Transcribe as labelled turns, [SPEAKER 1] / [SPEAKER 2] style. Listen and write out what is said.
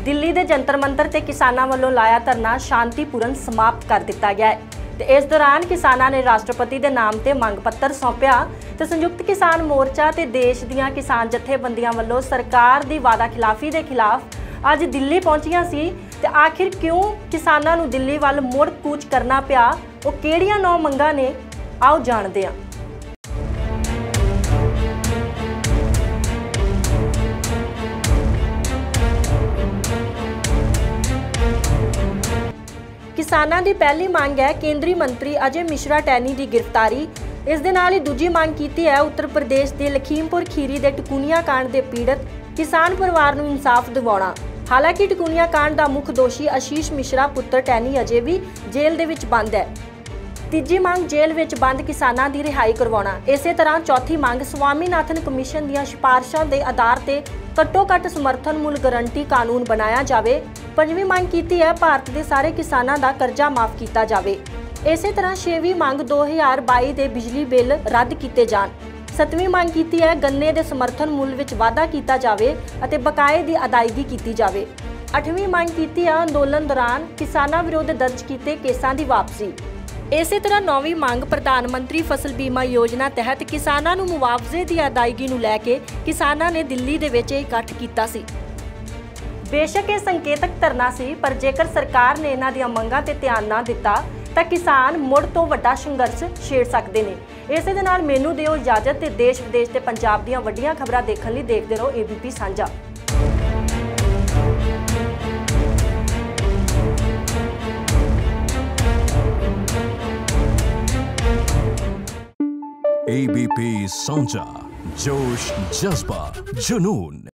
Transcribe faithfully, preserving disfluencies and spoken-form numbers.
[SPEAKER 1] दिल्ली के जंतर मंतर ते किसानां वल्लों लाया धरना शांतिपूर्ण समाप्त कर दिता गया है। ते इस दौरान किसानां ने राष्ट्रपति के नाम ते मंग पत्र सौंपिया ते संयुक्त किसान मोर्चा ते देश दीआं किसान जथेबंदियां वल्लों सरकार दी वादा खिलाफी के खिलाफ अज दिल्ली पहुंचियां सी। ते आखिर क्यों किसानां नूं दिल्ली वल मुड़ कूच करना पिया, वो किहड़ियां नौ मंगां ने, आओ जाणदे हां। किसानां दी पहली मांग है केंद्रीय मंत्री अजय मिश्रा टैनी की गिरफ्तारी। इस दे नाल ही दूजी मांग की है उत्तर प्रदेश के लखीमपुर खीरी के टकुनिया कांड के पीड़ित किसान परिवार नूं इंसाफ दिवाउणा। हालांकि टकुनिया कांड का मुख दोषी आशीष मिश्रा पुत्र टैनी अजे भी जेल दे विच बंद है। तीजी मांग जेल विच बंद किसानां दी रिहाई करवाउणा। इसे तरह चौथी मांग स्वामीनाथन कमीशन दीआं सिफारिशां दे आधार ते घट्टो घट्ट समर्थन मुल गारंटी कानून बनाया जाए। पंजवीं मांग की है भारत के सारे किसानां दा कर्जा माफ किया जाए। इसे तरह छेवीं मांग दो हज़ार बाई के बिजली बिल रद्द किए जान। सतवीं मांग की है गन्ने के समर्थन मुल विच वाधा किया जाए अते बकाए की अदायगी की जाए। अठवीं मांग की है अंदोलन दौरान किसानां विरुद्ध दर्ज किए केसां की वापसी। इसे तरह नौवीं मांग प्रधानमंत्री फसल बीमा योजना तहत किसानां नूं मुआवजे की अदायगी नूं लैके किसानां ने दिल्ली दे विच इकट्ठ कीता सी। बेशक यह संकेतक धरना सी, पर जेकर सरकार ने इन्हां दीआं मंगां ते ध्यान ना दिता तां किसान मुड़ तो वड्डा संघर्ष छेड़ सकदे ने। इसे दे नाल मैनूं दिओ इजाजत ते देश विदेश ते पंजाब दीआं वड्डीआं खबरां देखण लई देखदे रहो ए बी पी साझा।
[SPEAKER 2] ए बी पी साझा, जोश, जज्बा, जुनून।